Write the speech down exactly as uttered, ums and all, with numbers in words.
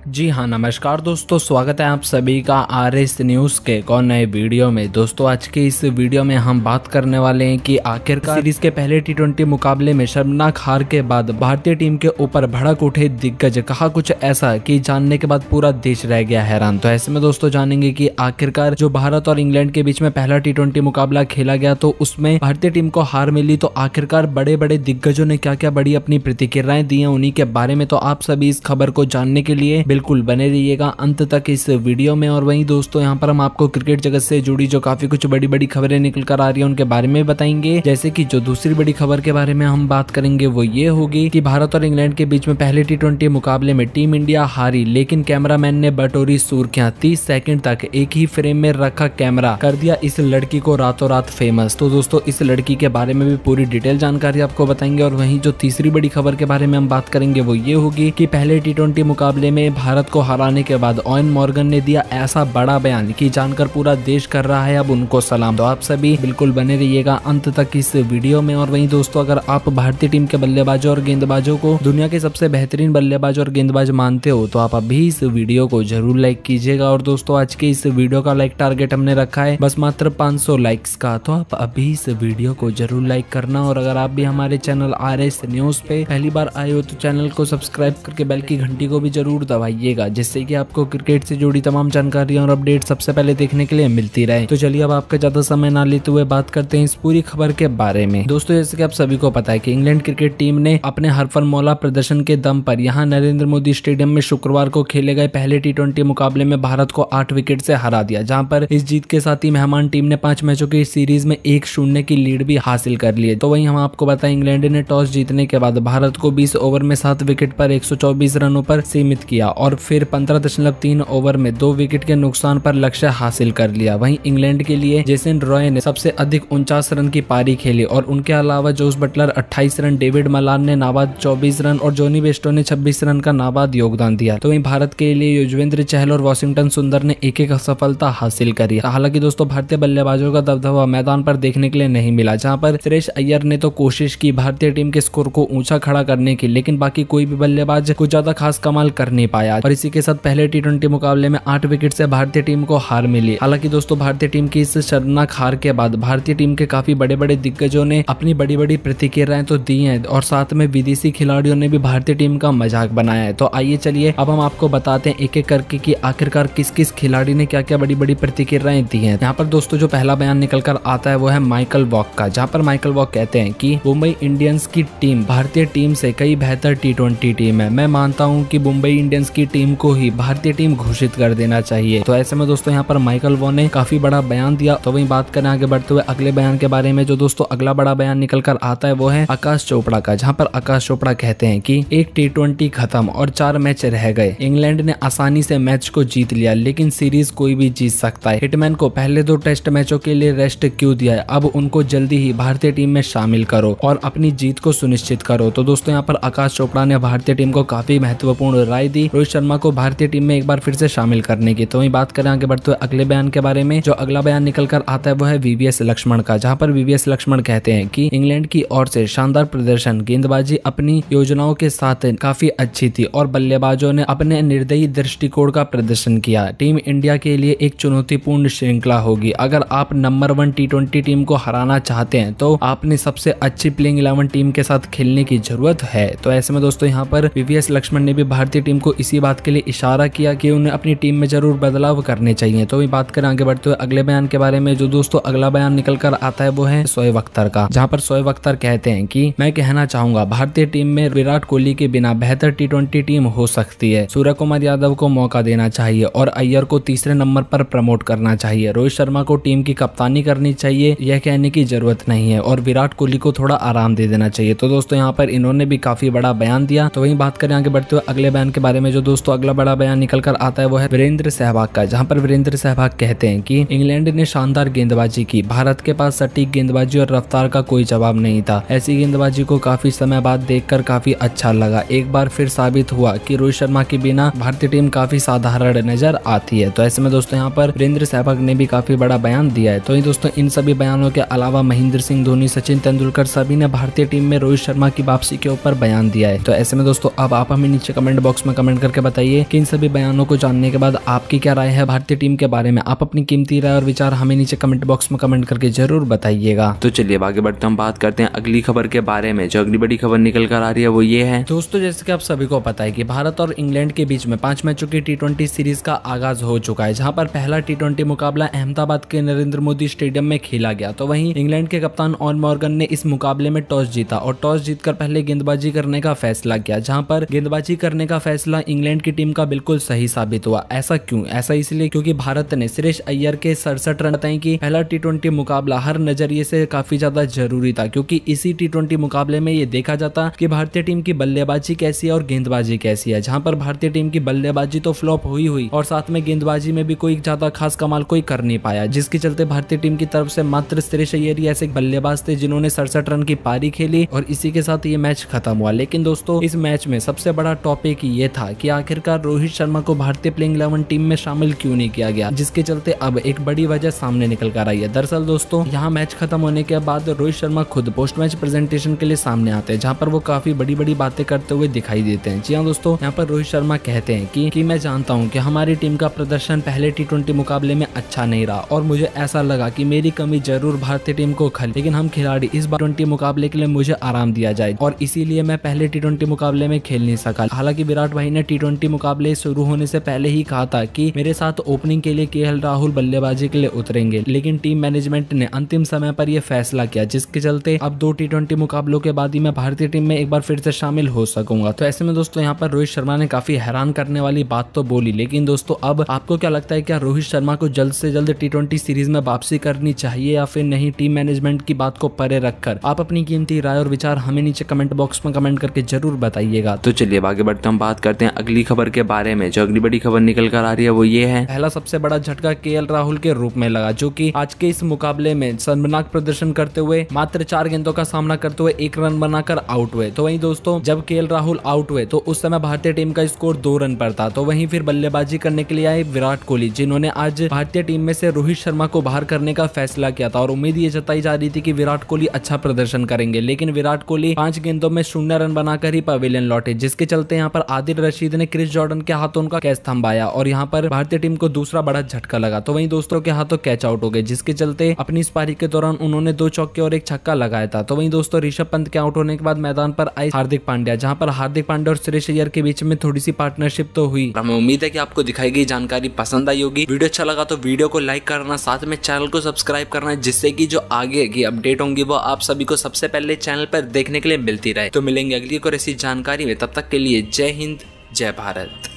जी हाँ, नमस्कार दोस्तों, स्वागत है आप सभी का आर एस न्यूज़ के एक और नए वीडियो में। दोस्तों आज के इस वीडियो में हम बात करने वाले हैं कि आखिरकार सीरीज के पहले टी ट्वेंटी मुकाबले में शर्मनाक हार के बाद भारतीय टीम के ऊपर भड़क उठे दिग्गज। कहा कुछ ऐसा कि जानने के बाद पूरा देश रह गया हैरान। तो ऐसे में दोस्तों जानेंगे कि आखिरकार जो भारत और इंग्लैंड के बीच में पहला टी ट्वेंटी मुकाबला खेला गया तो उसमें भारतीय टीम को हार मिली, तो आखिरकार बड़े बड़े दिग्गजों ने क्या क्या बड़ी अपनी प्रतिक्रियाएं दी हैं उन्हीं के बारे में। तो आप सभी इस खबर को जानने के लिए बिल्कुल बने रहिएगा अंत तक इस वीडियो में। और वहीं दोस्तों यहाँ पर हम आपको क्रिकेट जगत से जुड़ी जो काफी कुछ बड़ी बड़ी खबरें निकल कर आ रही है उनके बारे में बताएंगे। जैसे कि जो दूसरी बड़ी खबर के बारे में हम बात करेंगे वो ये होगी कि भारत और इंग्लैंड के बीच में पहले टी ट्वेंटी मुकाबले में टीम इंडिया हारी, लेकिन कैमरामैन ने बटोरी सुर्खियां। तीस सेकंड तक एक ही फ्रेम में रखा कैमरा, कर दिया इस लड़की को रातों रात फेमस। तो दोस्तों इस लड़की के बारे में भी पूरी डिटेल जानकारी आपको बताएंगे। और वहीं जो तीसरी बड़ी खबर के बारे में हम बात करेंगे वो ये होगी कि पहले टी ट्वेंटी मुकाबले में भारत को हराने के बाद ओवेन मॉर्गन ने दिया ऐसा बड़ा बयान कि जानकर पूरा देश कर रहा है अब उनको सलाम। तो आप सभी बिल्कुल बने रहिएगा अंत तक इस वीडियो में। और वहीं दोस्तों अगर आप भारतीय टीम के बल्लेबाजों और गेंदबाजों को दुनिया के सबसे बेहतरीन बल्लेबाज और गेंदबाज मानते हो तो आप अभी इस वीडियो को जरूर लाइक कीजिएगा। और दोस्तों आज के इस वीडियो का लाइक टारगेट हमने रखा है बस मात्र पाँच सौ लाइक्स का, तो आप अभी इस वीडियो को जरूर लाइक करना। और अगर आप भी हमारे चैनल आर एस न्यूज पे पहली बार आए हो तो चैनल को सब्सक्राइब करके बेल की घंटी को भी जरूर दबाइएगा, जिससे कि आपको क्रिकेट से जुड़ी तमाम जानकारियां और अपडेट सबसे पहले देखने के लिए मिलती रहे। तो चलिए अब आपका ज्यादा समय ना लेते हुए बात करते हैं इस पूरी खबर के बारे में। दोस्तों जैसे कि आप सभी को पता है कि इंग्लैंड क्रिकेट टीम ने अपने हरफनमौला प्रदर्शन के दम पर यहां नरेंद्र मोदी स्टेडियम में शुक्रवार को खेले गए पहले टी ट्वेंटी मुकाबले में भारत को आठ विकेट से हरा दिया, जहां पर इस जीत के साथ ही मेहमान टीम ने पांच मैचों की सीरीज में एक शून्य की लीड भी हासिल कर ली। तो वहीं हम आपको बताएं इंग्लैंड ने टॉस जीतने के बाद भारत को बीस ओवर में सात विकेट पर एक सौ चौबीस रनों पर सीमित किया और फिर पंद्रह दशमलव तीन ओवर में दो विकेट के नुकसान पर लक्ष्य हासिल कर लिया। वहीं इंग्लैंड के लिए जेसन रॉय ने सबसे अधिक उनचास रन की पारी खेली और उनके अलावा जोस बटलर अट्ठाईस रन, डेविड मलान ने नाबाद चौबीस रन और जॉनी बेस्टो ने छब्बीस रन का नाबाद योगदान दिया। तो वहीं भारत के लिए युजवेंद्र चहल और वॉशिंगटन सुंदर ने एक एक सफलता हासिल करी। हालांकि दोस्तों भारतीय बल्लेबाजों का दबदबा मैदान पर देखने के लिए नहीं मिला, जहां पर सुरेश अय्यर ने तो कोशिश की भारतीय टीम के स्कोर को ऊंचा खड़ा करने की, लेकिन बाकी कोई भी बल्लेबाज कुछ ज्यादा खास कमाल कर नहीं पाया। और इसी के साथ पहले टी ट्वेंटी मुकाबले में आठ विकेट से भारतीय टीम को हार मिली। हालांकि दोस्तों भारतीय टीम की इस शर्मनाक हार के बाद भारतीय टीम के काफी बड़े बड़े दिग्गजों ने अपनी बड़ी बड़ी प्रतिक्रियाएं तो दी हैं और साथ में विदेशी खिलाड़ियों ने भी भारतीय टीम का मजाक बनाया है। तो आइए चलिए अब हम आपको बताते हैं एक एक करके कि आखिरकार किस किस खिलाड़ी ने क्या क्या बड़ी बड़ी प्रतिक्रियाएं दी हैं। यहाँ पर दोस्तों जो पहला बयान निकल कर आता है वो है माइकल वॉक का, जहाँ पर माइकल वॉक कहते हैं कि मुंबई इंडियंस की टीम भारतीय टीम से कई बेहतर टी ट्वेंटी टीम है। मैं मानता हूँ कि मुंबई इंडियंस की टीम को ही भारतीय टीम घोषित कर देना चाहिए। तो ऐसे में दोस्तों यहाँ पर माइकल वॉक ने काफी बड़ा बयान दिया। तो वहीं बात करें आगे बढ़ते हुए अगले बयान के बारे में, जो दोस्तों अगला बड़ा बयान निकल कर आता है वो है आकाश चोपड़ा का, जहाँ पर आकाश चोपड़ा कहते हैं कि एक टी ट्वेंटी खत्म और चार मैच रह गए। इंग्लैंड ने आसानी से मैच को जीत लिया, लेकिन सीरीज कोई भी जीत सकता है। हिटमैन को पहले दो टेस्ट मैचों के लिए रेस्ट क्यों दिया है? अब उनको जल्दी ही भारतीय टीम में शामिल करो और अपनी जीत को सुनिश्चित करो। तो दोस्तों यहाँ पर आकाश चोपड़ा ने भारतीय टीम को काफी महत्वपूर्ण राय दी रोहित शर्मा को भारतीय टीम में एक बार फिर से शामिल करने की। तो वहीं बात करें आगे बढ़ते हुए अगले बयान के बारे में, जो अगला बयान निकल कर आता है वो है वीवीएस लक्ष्मण का, जहां पर वीवीएस लक्ष्मण कहते हैं कि इंग्लैंड की ओर से शानदार प्रदर्शन, गेंदबाजी अपनी योजनाओं के साथ काफी अच्छी थी और बल्लेबाजों ने अपने निर्दयी दृष्टिकोण का प्रदर्शन किया। टीम इंडिया के लिए एक चुनौतीपूर्ण श्रृंखला होगी। अगर आप number one T twenty team को हराना चाहते हैं तो आपने सबसे अच्छी प्लेइंग इलेवन टीम के साथ खेलने की जरूरत है। तो ऐसे में दोस्तों यहाँ पर वीवीएस लक्ष्मण ने भी भारतीय टीम को इसी बात के लिए इशारा किया कि उन्हें अपनी टीम में जरूर बदलाव करने चाहिए। तो वही बात करें आगे बढ़ते हुए अगले बयान के बारे में, जो दोस्तों अगला बयान निकल कर आता है वो है शोएब अख्तर का, जहाँ पर शोएब अख्तर कहते हैं कि मैं कहना चाहूंगा भारतीय टीम में विराट कोहली के बिना बेहतर टी ट्वेंटी टीम हो सकती है। सूर्य कुमार यादव को मौका देना चाहिए और अय्यर को तीसरे नंबर पर प्रमोट करना चाहिए। रोहित शर्मा को टीम की कप्तानी करनी चाहिए, यह कहने की जरूरत नहीं है, और विराट कोहली को थोड़ा आराम दे देना चाहिए। तो दोस्तों यहाँ पर इन्होंने भी काफी बड़ा बयान दिया। तो वहीं बात करें आगे बढ़ते हुए अगले बयान के बारे में, जो दोस्तों अगला बड़ा बयान निकल कर आता है वो है वीरेंद्र सहवाग का, जहाँ पर वीरेंद्र सहवाग कहते हैं कि इंग्लैंड ने शानदार गेंदबाजी की, भारत के पास सटीक गेंदबाजी और रफ्तार का कोई जवाब नहीं था। ऐसी गेंदबाजी को काफी समय बाद देखकर काफी अच्छा लगा। एक बार फिर साबित हुआ कि रोहित शर्मा के बिना भारतीय टीम काफी साधारण नजर आती है। तो ऐसे में दोस्तों यहाँ पर वीरेंद्र सहवाग ने भी काफी बड़ा बयान दिया है। तो ये दोस्तों इन सभी बयानों के अलावा महेंद्र सिंह धोनी, सचिन तेंदुलकर सभी ने भारतीय टीम में रोहित शर्मा की वापसी के ऊपर बयान दिया है। तो ऐसे में दोस्तों अब आप हमें नीचे कमेंट बॉक्स में कमेंट करके करके बताइए कि इन सभी बयानों को जानने के बाद आपकी क्या राय है भारतीय टीम के बारे में। आप अपनी कीमती राय और विचार हमें नीचे कमेंट बॉक्स में कमेंट करके जरूर बताइएगा। तो चलिए आगे बढ़ते हम बात करते हैं अगली खबर के बारे में। जो अगली बड़ी खबर निकल कर आ रही है वो ये है दोस्तों, जैसे कि आप सभी को पता है कि भारत और इंग्लैंड के बीच में पांच मैचों की टी ट्वेंटी सीरीज का आगाज हो चुका है, जहां पर पहला टी ट्वेंटी मुकाबला अहमदाबाद के नरेंद्र मोदी स्टेडियम में खेला गया। तो वहीं इंग्लैंड के कप्तान ऑन मॉर्गन ने इस मुकाबले में टॉस जीता और टॉस जीतकर पहले गेंदबाजी करने का फैसला किया, जहां पर गेंदबाजी करने का फैसला इंग्लैंड की टीम का बिल्कुल सही साबित हुआ। ऐसा क्यों? ऐसा इसलिए क्योंकि भारत ने श्रेयस अय्यर के सड़सठ रन बताए कि पहला टी ट्वेंटी मुकाबला हर नजरिए से काफी ज्यादा जरूरी था, क्योंकि इसी टी ट्वेंटी मुकाबले में ये देखा जाता कि भारतीय टीम की बल्लेबाजी कैसी है और गेंदबाजी कैसी है। जहां पर भारतीय टीम की बल्लेबाजी तो फ्लॉप हुई हुई और साथ में गेंदबाजी में भी कोई ज्यादा खास कमाल कोई कर नहीं पाया, जिसके चलते भारतीय टीम की तरफ से मात्र श्रेयस अय्यर ही ऐसे बल्लेबाज थे जिन्होंने सड़सठ रन की पारी खेली और इसी के साथ ये मैच खत्म हुआ। लेकिन दोस्तों, इस मैच में सबसे बड़ा टॉपिक ये था कि आखिरकार रोहित शर्मा को भारतीय प्लेइंग इलेवन टीम में शामिल क्यों नहीं किया गया, जिसके चलते अब एक बड़ी वजह सामने निकल कर आई है। दरअसल दोस्तों, यहाँ मैच खत्म होने के बाद रोहित शर्मा खुद पोस्ट मैच प्रेजेंटेशन के लिए सामने आते हैं, जहाँ पर वो काफी बड़ी बड़ी बातें करते हुए दिखाई देते हैं। जी हाँ दोस्तों, यहाँ पर रोहित शर्मा कहते हैं कि, कि मैं जानता हूँ कि हमारी टीम का प्रदर्शन पहले टी ट्वेंटी मुकाबले में अच्छा नहीं रहा और मुझे ऐसा लगा कि मेरी कमी जरूर भारतीय टीम को खल, लेकिन हम खिलाड़ी इस बार ट्वेंटी मुकाबले के लिए मुझे आराम दिया जाए और इसीलिए मैं पहले टी ट्वेंटी मुकाबले में खेल नहीं सका। हालांकि विराट भाई ने टी ट्वेंटी मुकाबले शुरू होने से पहले ही कहा था कि मेरे साथ ओपनिंग के लिए केएल राहुल बल्लेबाजी के लिए उतरेंगे, लेकिन टीम मैनेजमेंट ने अंतिम समय पर यह फैसला किया, जिसके चलते अब दो टी ट्वेंटी मुकाबलों के बाद ही मैं भारतीय टीम में एक बार फिर से शामिल हो सकूंगा। तो ऐसे में दोस्तों, यहाँ पर रोहित शर्मा ने काफी हैरान करने वाली बात तो बोली, लेकिन दोस्तों अब आपको क्या लगता है, क्या रोहित शर्मा को जल्द से जल्द टी ट्वेंटी सीरीज में वापसी करनी चाहिए या फिर नहीं? टीम मैनेजमेंट की बात को परे रखकर आप अपनी कीमती राय और विचार हमें नीचे कमेंट बॉक्स में कमेंट करके जरूर बताइएगा। तो चलिए आगे बढ़ते हम बात करते हैं अगली खबर के बारे में। जो अगली बड़ी खबर निकल कर आ रही है वो ये है पहला सबसे बड़ा झटका केएल राहुल के रूप में लगा, जो कि आज के इस मुकाबले में शर्मनाक प्रदर्शन करते हुए मात्र चार गेंदों का सामना करते हुए एक रन बनाकर आउट हुए। तो वहीं दोस्तों, जब केएल राहुल आउट हुए तो उस समय भारतीय टीम का स्कोर दो रन पर था। तो वहीं फिर बल्लेबाजी करने के लिए आए विराट कोहली, जिन्होंने आज भारतीय टीम में से रोहित शर्मा को बाहर करने का फैसला किया था और उम्मीद ये जताई जा रही थी कि विराट कोहली अच्छा प्रदर्शन करेंगे, लेकिन विराट कोहली पांच गेंदों में शून्य रन बनाकर ही पवेलियन लौटे, जिसके चलते यहाँ पर आदिल रशीद ने क्रिस जॉर्डन के हाथों उनका कैच थंभाया और यहाँ पर भारतीय टीम को दूसरा बड़ा झटका लगा। तो वहीं दोस्तों के हाथों कैच आउट हो गए, जिसके चलते अपनी इस पारी के दौरान उन्होंने दो चौके और एक छक्का लगाया था। तो वहीं दोस्तों, ऋषभ पंत के आउट होने के बाद मैदान पर आए हार्दिक पांड्या, जहां पर हार्दिक पांड्या और श्रेयस अय्यर के बीच में थोड़ी सी पार्टनरशिप तो हुई। हमें उम्मीद है कि आपको दिखाई गई जानकारी पसंद आई होगी। वीडियो अच्छा लगा तो वीडियो को लाइक करना, साथ में चैनल को सब्सक्राइब करना, जिससे कि जो आगे की अपडेट होंगी वो आप सभी को सबसे पहले चैनल पर देखने के लिए मिलती रहे। तो मिलेंगे अगली और ऐसी जानकारी में, तब तक के लिए जय हिंद, जय भारत।